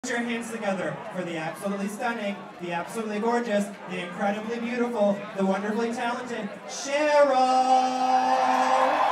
Put your hands together for the absolutely stunning, the absolutely gorgeous, the incredibly beautiful, the wonderfully talented Cheryl!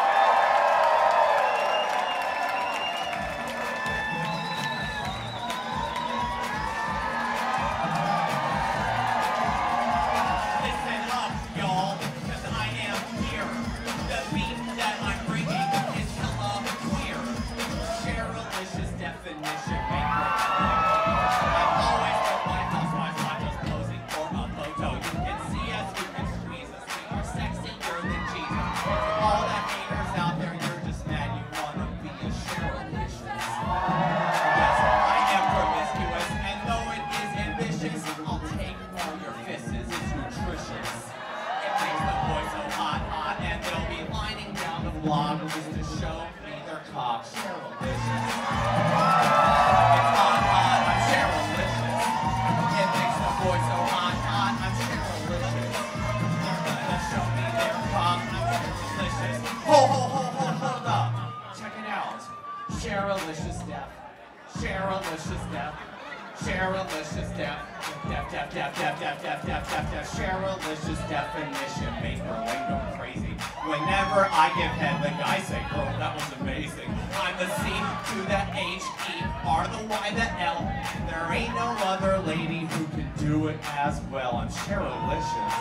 Cherylicious definition make her lingo crazy. Whenever I give head, the guys say, "Girl, that was amazing." I'm the C to the H, E, R, the Y, the L. There ain't no other lady who can do it as well. I'm Cherylicious.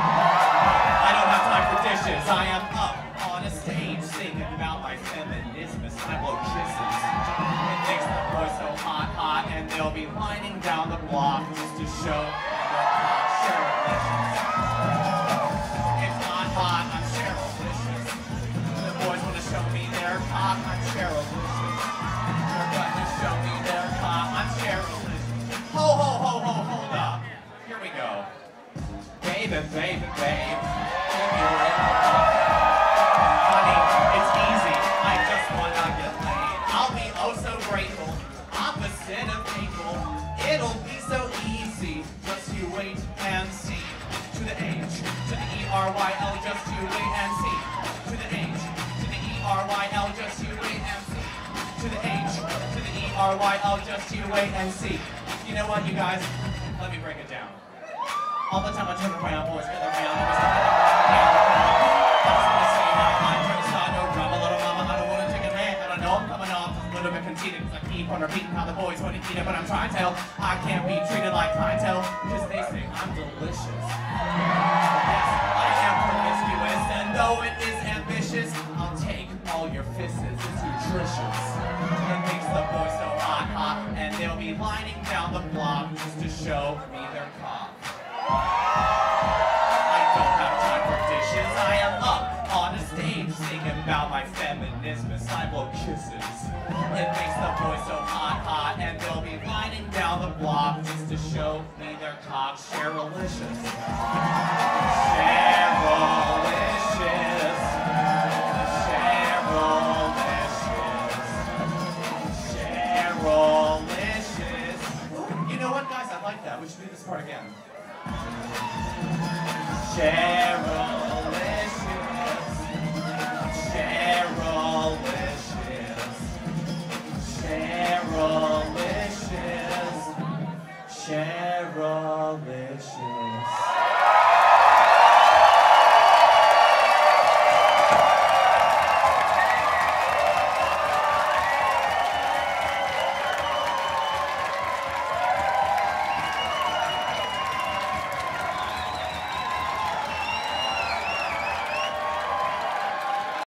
I don't have time for dishes. I am up on a stage singing about my feminism. I blow kisses. It makes the boys so hot, hot, and they'll be lining down the block just to show Cherylicious. It's not hot, I'm Cherylicious. The boys want to show me their cock, I'm Cherylicious. They're going to show me their cock, I'm Cherylicious. Ho, ho, ho, ho, hold up. Here we go. Baby, baby, babe. Give me a little honey, it's easy. I just want to get laid. I'll be oh so grateful. Opposite of people. It'll be so easy. Just you wait and see. To the H, to the E-R-Y-L, just you wait and see. To the H, to the E-R-Y-L, just you wait and see. To the H, to the E-R-Y-L, just you wait and see. You know what, you guys? Let me break it down. All the time I turn around, boys get around. I just want to say now, I'm trying to start no drama, little mama. I don't want to take a man, and I know I'm coming off just a little bit conceited because I keep on repeating how the boys want to eat it, but I'm trying to tell I can't be treated like clientele because they say I'm delicious. Yes, I am promiscuous, and though it is ambitious, I'll take all your fisses. It's nutritious. It makes the boys so hot, hot, and they'll be lining down the block just to show me their cock. I don't have time for dishes. I am up on a stage singing about my feminism. I blow kisses. It makes the boys so hot, hot, and they'll be lining down the block just to show me their cock. Cherylicious. Cherylicious. Cherylicious. You know what, guys? I like that. We should do this part again. Cheryl.